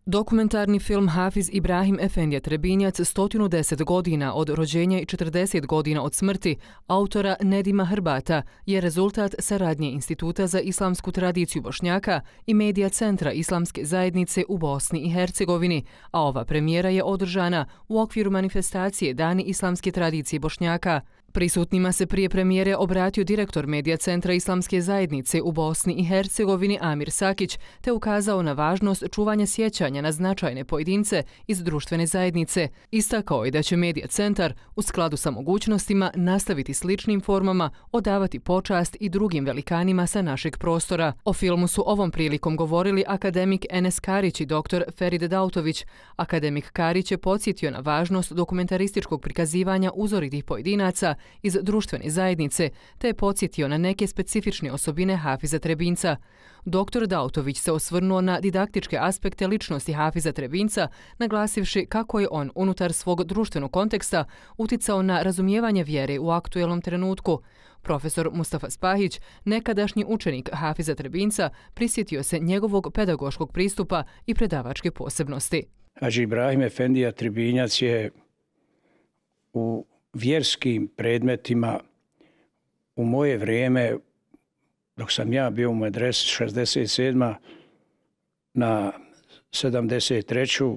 Dokumentarni film Hafiz Ibrahim Efendija Trebinjac 110 godina od rođenja i 40 godina od smrti autora Nedima Hrbata je rezultat saradnje Instituta za islamsku tradiciju Bošnjaka i Medija centra Islamske zajednice u Bosni i Hercegovini, a ova premijera je održana u okviru manifestacije Dani islamske tradicije Bošnjaka. Prisutnima se prije premijere obratio direktor Medija centra Islamske zajednice u Bosni i Hercegovini Amir Sakić te ukazao na važnost čuvanja sjećanja na značajne pojedince iz društvene zajednice. Istakao je da će Medija centar u skladu sa mogućnostima nastaviti sličnim formama odavati počast i drugim velikanima sa našeg prostora. O filmu su ovom prilikom govorili akademik Enes Karić i dr. Ferid Dautović. Akademik Karić je podsjetio na važnost dokumentarističkog prikazivanja uzoritih pojedinaca iz društvene zajednice, te je podsjetio na neke specifične osobine Hafiza Trebinjca. Dr. Dautović se osvrnuo na didaktičke aspekte ličnosti Hafiza Trebinjca, naglasivši kako je on unutar svog društvenog konteksta uticao na razumijevanje vjere u aktuelnom trenutku. Profesor Mustafa Spahić, nekadašnji učenik Hafiza Trebinjca, prisjetio se njegovog pedagoškog pristupa i predavačke posebnosti. Hadži Ibrahim Efendija Trebinjac je u vjerskim predmetima u moje vrijeme, dok sam ja bio u medresi 67. na 73.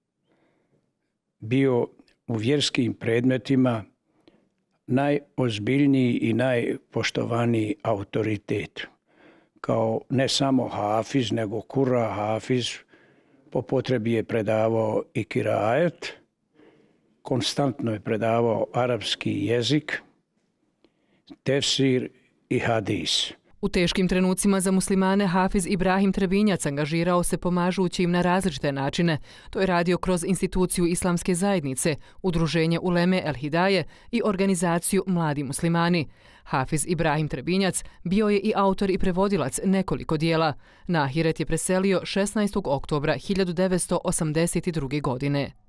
bio u vjerskim predmetima najozbiljniji i najpoštovaniji autoritet. Kao ne samo hafiz, nego kura hafiz, po potrebi je predavao i kirajet, konstantno je predavao arapski jezik, tefsir i hadis. U teškim trenucima za muslimane Hafiz Ibrahim Trebinjac angažirao se pomažući im na različite načine. To je radio kroz instituciju Islamske zajednice, udruženje Uleme El Hidaje i organizaciju Mladi muslimani. Hafiz Ibrahim Trebinjac bio je i autor i prevodilac nekoliko dijela. Na ahiret je preselio 16. oktobra 1982. godine.